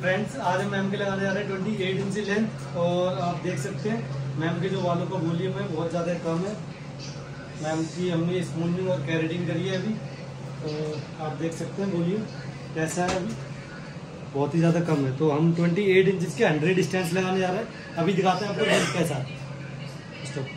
Friends, आज हम ma'am के लगाने जा रहे हैं 28 इंची लेंथ। और आप देख सकते हैं मैम के जो बालों का वॉल्यूम है बहुत ज़्यादा कम है। मैम की हमने स्मूथनिंग और केराटिन करी है अभी, तो आप देख सकते हैं वॉल्यूम कैसा है, अभी बहुत ही ज़्यादा कम है। तो हम 28 इंच के 100 डिस्टेंस लगाने जा रहे हैं। अभी दिखाते हैं आपको लेंथ कैसा है। स्टॉप।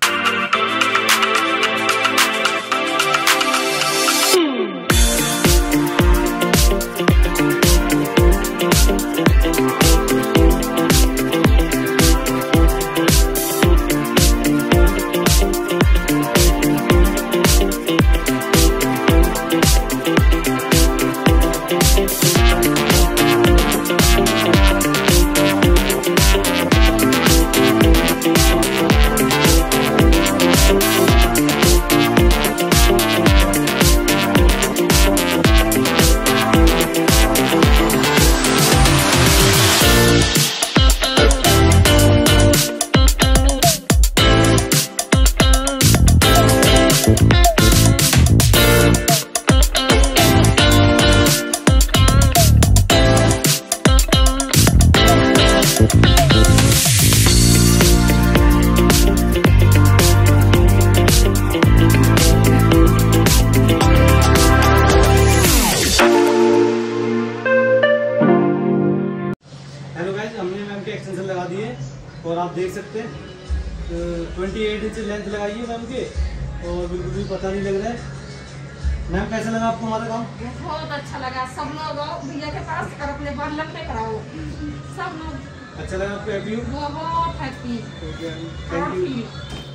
एक्सटेंशन लगा दिए और आप देख सकते हैं 28 इंच लेंथ लगाई है मैम के, और बिल्कुल भी पता नहीं लग रहा है। मैम कैसा लगा आपको हमारा काम? बहुत अच्छा लगा। सब लोग भैया के पास और अपने बाल लंबे कराओ। सब लोग अच्छा लगा आपको? हैप्पी? बहुत हैप्पी। Thank you.